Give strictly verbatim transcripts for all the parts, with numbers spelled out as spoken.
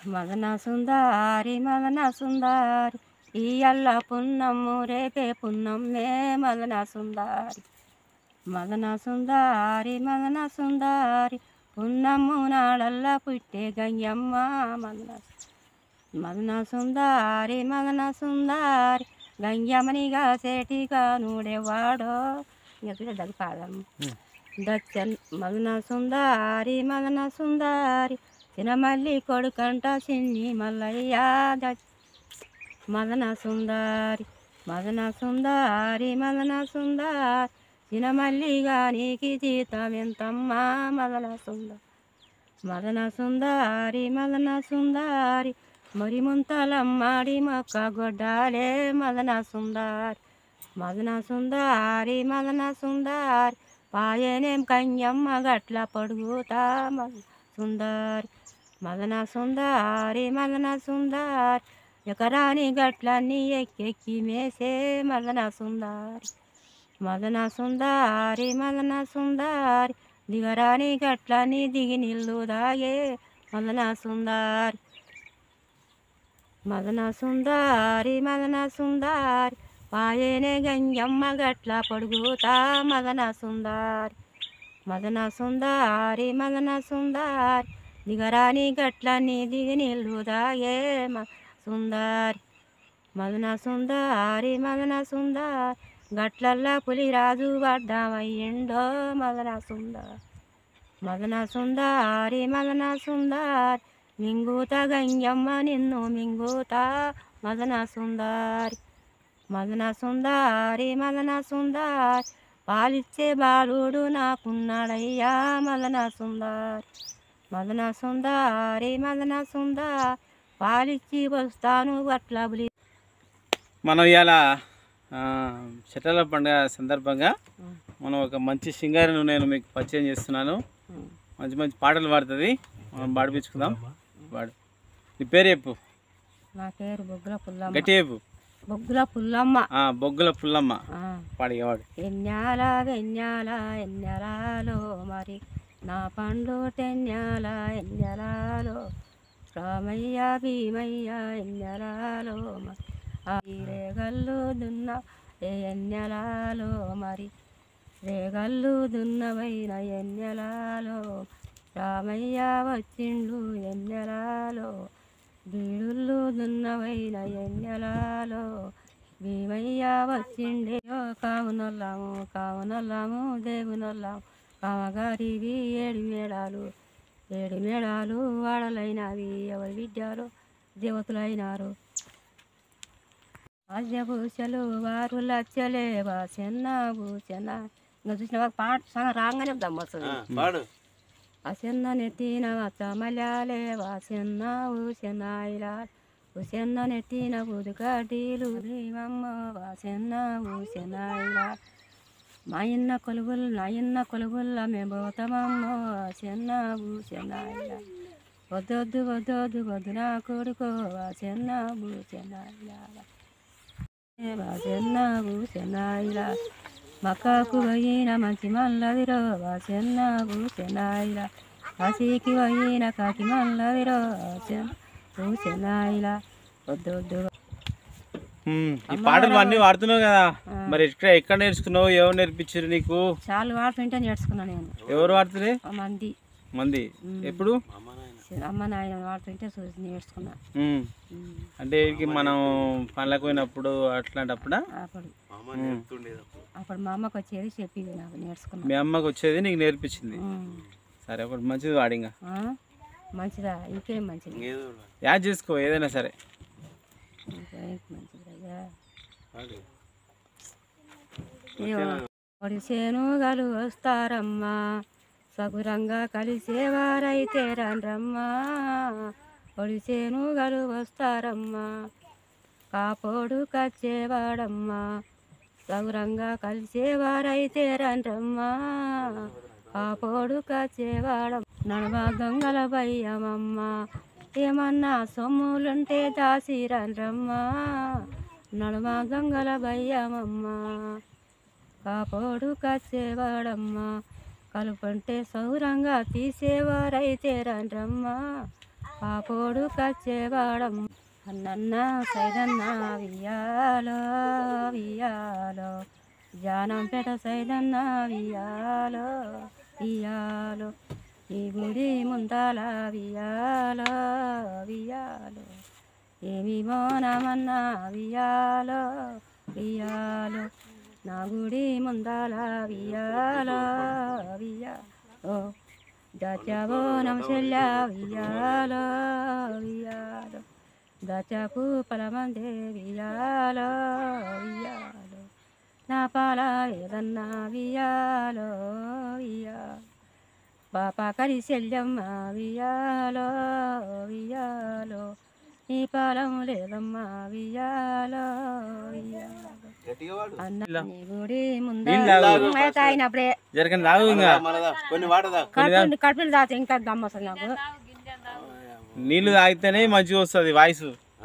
మదన సుందారి మదన సుందారి ఇయ్యల్ల పున్నమ్ము రేపే పున్నమ్మే మదన సుందారి మదన సుందారి మదన సుందారి పున్నమ్ము నాడల్లా పుట్టే గంగమ్మ మదన మదన సుందారి మదన సుందారి గంగమ్మనిగా సేటిగా నూడేవాడో ఇంకా దగ్గర పాదము దచ్చన్ మదన సుందారి మదన సుందారి చినమల్లి కొడుకంట చిన్ని మల్లయ్య దచ్చ మదన సుందారి మదన సుందారి మదన సుందారి చినమల్లిగా నీకి జీతం ఎంతమ్మా మదన సుందరి మదన సుందారి మదన సుందారి మరి ముంతలమ్మాడి మొక్క గొడ్డాలే మదన సుందారి మదన సుందారి మదన సుందారి పాయనేం కన్యమ్మ గట్ల పడుగుతా మదన సుందారి మదన సుందారి మదన సుందారి ఎకరాని గట్లన్నీ ఎక్కెక్కి మేసే మదన సుందారి మదన సుందారి మదన సుందారి దిగరాని గట్లన్నీ దిగి నిల్లు దాగే మదన సుందారి మదన సుందారి మదన సుందారి పాయనే గంగమ్మ గట్ల పడుగుతా మదన సుందారి మదన సుందారి మదన సుందారి దిగరాని గట్లన్నీ దిగి నిల్లు దాగే సుందారి మదన సుందారి మదన సుందారి గట్లల్లా పులిరాజు పడ్డామయ్యిండో మదన సుందారి మదన సుందారి మదన సుందారి మింగుత గంగమ్మ నిన్ను మింగుత మదన సుందారి మదన సుందారి మదన సుందారి పాలిచ్చే బాలుడు నాకున్నాడయ్యా మదన సుందారి మదన సుందారి మదన సుందారి పాలిచ్చి వస్తాను అట్లా బులి. మనం ఇవాళ చెట్ల పండుగ సందర్భంగా మనం ఒక మంచి సింగారిని నేను మీకు పరిచయం చేస్తున్నాను. మంచి మంచి పాటలు పాడుతుంది, మనం పాడిపించుకుందాం. పాడు. నీ పేరు చెప్పు. నా పేరు బొగ్గుల పుల్లమ్మ. గట్టి చెప్పు. బొగ్గుల పుల్లమ్మ. బొగ్గుల పుల్లమ్మ పాడి వాడు. ఎన్యాల వెన్యాల ఎన్యలాలో మరి నా పండు టెన్యాల ఎన్యలాలో రామయ్య భీమయ్య ఎన్యలాలో మరి రేగల్లు దున్న ఎన్యలాలో మరి రేగల్లు దున్నవైన ఎన్యలాలో రామయ్య వచ్చిండు ఎన్యలాలో బీడుళ్ళు దున్నవైన ఎన్యలాలో భీమయ్య వచ్చిండే. కావునొల్లాము కావునొల్లాము దేవునొల్లాము కామగారివి ఏడు మేడాలు ఏడు మేడాలు వాడలైనవి ఎవరి విద్యాలు దేవతలైనారు. ఆజ్యభూషలు వారు లచ్చలే వాసెన్న భూషణ. ఇంకా చూసిన పాట సగం రాగానే దమ్మొస్తుంది. వాసెన్న నెత్తిన చమలాలే వాసెన్న భూషణ ఇలా భూషణ నెత్తిన బుదుకడ్డీలు భీమమ్మ వాసెన్న భూషణ ఇలా మాయన్న కొలుగులు నాయన్న కొలుగుల్ల మేము పోతామమ్మ వాసెన్న భూషణ ఇలా వద్దొద్దు వద్దొద్దు వద్దు నా కొడుకో వాసెన్న భూషణ ఇలా వాసెన్న భూషణ ఇలా మక్కకు పోయిన మంచి మల్లదిరో వాసెన్న భూషణ ఇలా కాశీకి పోయిన కాకి మల్లదిరో వాసెన్న భూషణ ఇలా వద్దొద్దు. ఈ పాటలు అన్నీ వాడుతున్నావు కదా, మరి ఎక్కడ ఎక్కడ నేర్చుకున్నావు? ఎవరు నేర్పించారు నీకు? చాలా వాడుతుంటే నేర్చుకున్నాను నేను. ఎవరు వాడుతుంది? మంది మంది. ఎప్పుడు? అమ్మ నాయన వాడుతుంటే చూసి నేర్చుకున్నా. అంటే మనం పనులకు పోయినప్పుడు అట్లాంటప్పుడా? అప్పుడు అప్పుడు మా అమ్మకి వచ్చేది చెప్పింది నాకు నేర్చుకున్నా. మీ అమ్మకి వచ్చేది నీకు నేర్పించింది. సరే, ఒకటి మంచిది వాడింగా. మంచిదా? ఇంకేం మంచిది? యాడ్ చేసుకో ఏదైనా సరే. ఒడిసేనుగలు వస్తారమ్మా సగురంగా కలిసేవారైతే రండ్రమ్మా. ఒడిసేనుగలు వస్తారమ్మా కాపోడు కచ్చేవాడమ్మా సగురంగా కలిసేవారైతే రండ్రమ్మా కాపోడు కచ్చేవాడమ్మ. నడవ గంగల భయ్యమమ్మ ఏమన్నా సొమ్ములుంటే దాసిరండ్రమ్మా నడవ గంగల భయ్యమమ్మ కాపోడు కచ్చేవాడమ్మా కలుపంటే సౌరంగా తీసేవారైతే రండ్రమ్మా పాపోడు కచ్చేవాడం అన్నన్న సైదన్న వియాలో వియాలో జానంపేట సైదన్న వియాలో వియాలో ఈ గుడి ముందాల వియాలో వియాలో ఏమి మోనమన్నా వియాలో వియాలో నా గుడి ముందాల వియాలో వియాలో దచబోనం చెల్ల వియాలో వియాలో దచకు పలమందే వియాలో వియాలో నా పాల ఏదన్నా వియాలో వియాలో పాప కరి చెల్లెమ్మ వియాలో వియాలో నీ పాలం లేదమ్మా వియాలో వియాలో అన్న నీ గుడి ముందు తాగినప్పుడే జరగని తాగు ఇంకా కడుపు కడుపులు తాత ఇంకా గమ్మసలు నాకు నీళ్లు తాగితేనే మంచిగా వస్తుంది వాయిస్.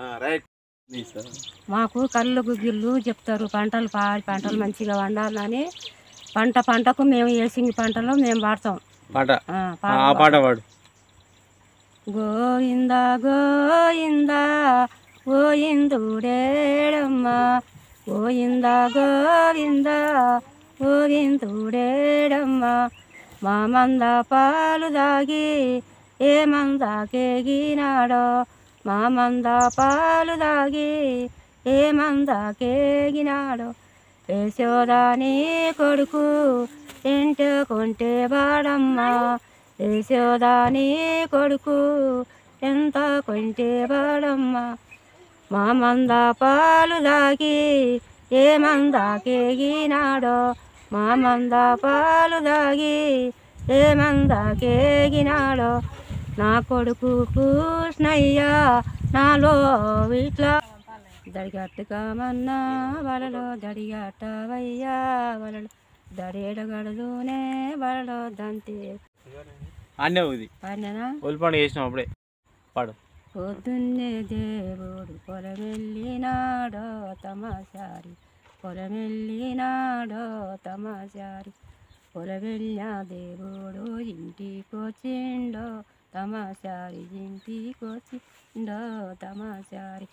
మాకు కళ్ళు గుగ్గిళ్ళు చెప్తారు పంటలు పాడి పంటలు మంచిగా వండాలని. పంట పంటకు మేము వేసింగి పంటలో మేము పాడతాం పాట. ఆ పాట పాడు. గోయింద గోయింద గోయిందుడేడమ్మ గోయింద గోవింద గోవిందుడేడమ్మ మా మంద పాలు దాగి ఏ మందాకేగినాడో మా మంద పాలు దాగి ఏ మందాకేగినాడో యశోదాని కొడుకు ఎంట కొంటే బాడమ్మ యశోదాని కొడుకు ఎంత కొంటే బాడమ్మ మా మంద పాలు దాగి ఏ మందాకేగినాడో మా మంద పాలు దాగి ఏ మందాకేగినాడో నా కొడుకు కృష్ణయ్య నాలో ఇట్లా దడిగట్టుకామన్నా వలలో దడిగట్టవయ్యా వలలో దడేడగడదునే వలలో దంతే అన్నే ఇది పాడినా ఒలిపాడు చేసినాం అప్పుడే పాడు. పొద్దున్నే దేవుడు పొలమెల్లినాడో తమాశారి పొలమెల్లినాడో తమాశారి పొలమెల్లిన దేవుడు ఇంటికొచ్చిండో తమాశారి ఇంటికొచ్చిండో తమాశారి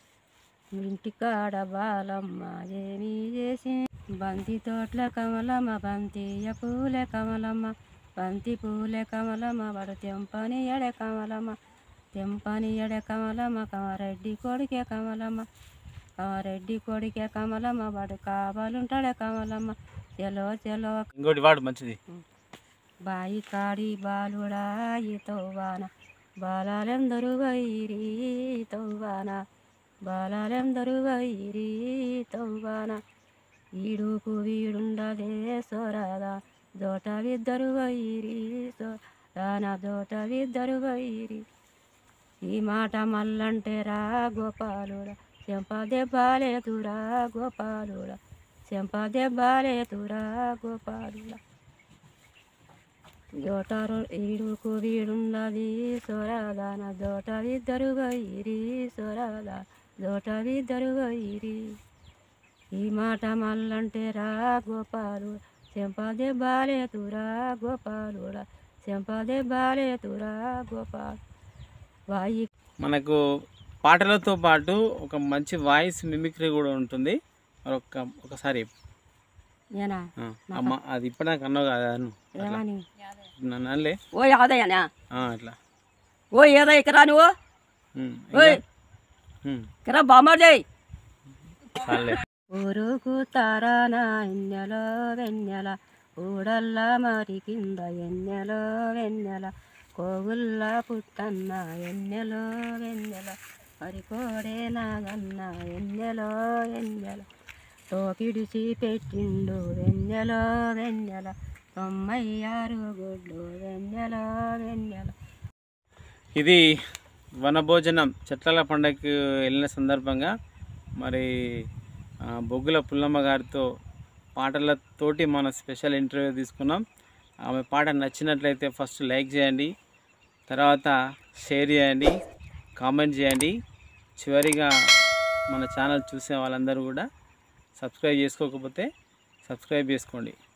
ఇంటికాడ బాలమ్మ ఏమి చేసి బంతి తోట్ల కమలమ్మ బంతియ పూల కమలమ్మ బంతి పూల కమలమ్మ వాడు తెంపని ఎడ కమలమ్మ తెంపని ఎడ కమలమ్మ కమరెడ్డి కొడుకే కమలమ్మ కమరెడ్డి కొడుకే కమలమ్మ వాడు కావాలుంటాడే కమలమ్మ చెలో చెలో ఇంకోటి వాడు మంచిది. బాయి కాడి బాలుడా ఈ తవ్వాన బాలాలెందరూ వైరి తవ్వాన బాలాలెందరూ వైరి తవ్వాన ఈడుకు వీడుండదే సోరాదా దోట విద్దరు వైరి సోరాన దోట విద్దరు వైరి ఈ మాట మల్లంటే రా గోపాలుడా చెంప దెబ్బలేదురా గోపాలుడా చెంప దెబ్బలేదురా గోపాలుడా దోట ఈడుకు వీడుండది సోరాదాన దోట విద్దరు వైరి సోరాదా దోట విద్దరు వైరి ఈ మాట మల్లంటే రా గోపాలు చెంపదే బాలేతురా గోపాలుడా చెంపదే బాలేతురా గోపాలు వాయి. మనకు పాటలతో పాటు ఒక మంచి వాయిస్ మిమిక్రీ కూడా ఉంటుంది. మరొక ఒకసారి నేనా అమ్మ అది ఇప్పుడు నాకు అన్నావు కదా ఏమని నన్నులే ఓ యాదయ్యనా అట్లా ఓ ఏదో ఇక్కడ నువ్వు ఇక్కడ బామ్మదే ఊరుకు తారాన ఎన్నెలో వెన్నెల ఊడల్ల మరి కింద ఎన్నెలో వెన్నెల కోగుల్ల పుట్టన్న ఎన్నెలో వెన్నెల మరి కోడే నాగన్న ఎన్నెలో వెన్నెల తోకిడిచి పెట్టిండు వెన్నెలో వెన్నెల తొంభై ఆరు గుడ్లు వెన్నెలో వెన్నెల. ఇది వనభోజనం చెట్ల పండగకి వెళ్ళిన సందర్భంగా మరి బొగ్గుల పుల్లమ్మ గారితో పాటలతోటి మన స్పెషల్ ఇంటర్వ్యూ తీసుకున్నాం. ఆమె పాట నచ్చినట్లయితే ఫస్ట్ లైక్ చేయండి, తర్వాత షేర్ చేయండి, కామెంట్ చేయండి. చివరిగా మన ఛానల్ చూసే వాళ్ళందరూ కూడా సబ్స్క్రైబ్ చేసుకోకపోతే సబ్స్క్రైబ్ చేసుకోండి.